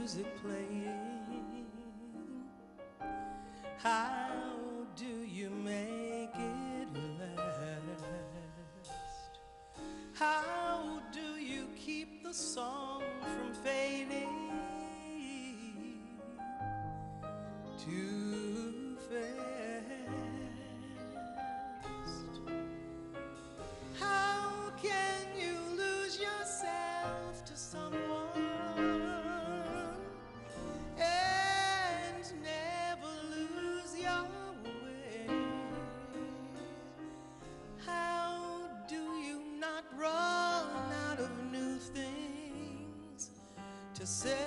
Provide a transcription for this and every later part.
music playing, how do you make it last? How do you keep the song from fading too fast? How can you lose yourself to someone and never lose your way? How do you not run out of new things to say?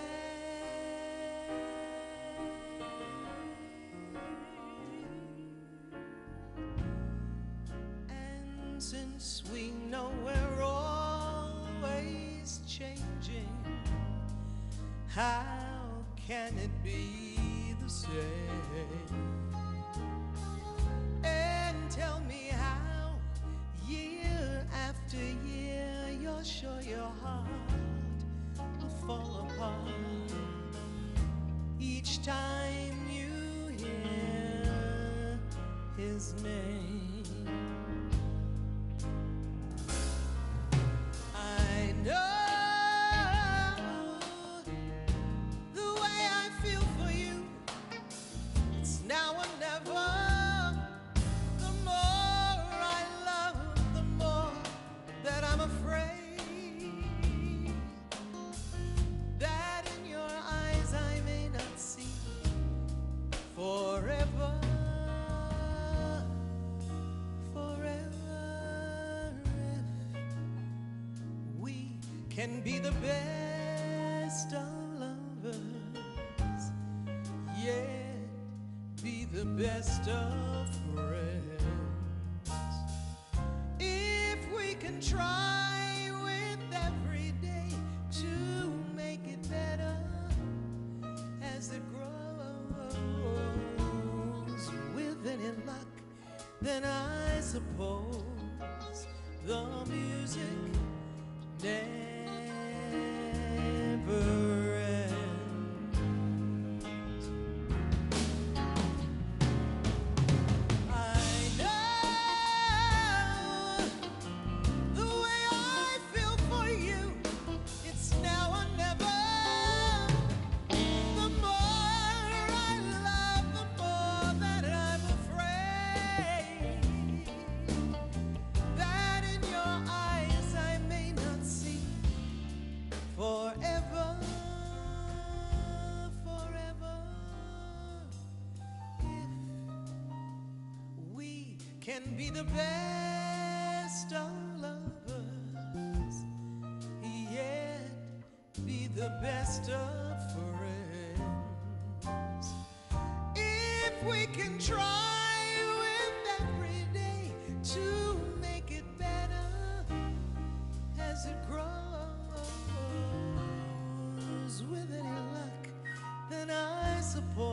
And since we know we're always changing, how can it be the same? And tell me how, year after year, you're sure your heart will fall apart each time you hear his name. I know the way I feel for you. It's now or never. The more I love, the more that I'm afraid that in your eyes I may not see forever. Can be the best of lovers, yet be the best of friends. If we can try with every day to make it better as it grows, with any luck, then I suppose the music never ends. I know the way I feel for you. It's now or never. The more I love, the more that I'm afraid that in your eyes I may not see forever, forever. If we can be the best of lovers, yet be the best of friends. If we can try with every day to make it better as it grows, with any luck, then I suppose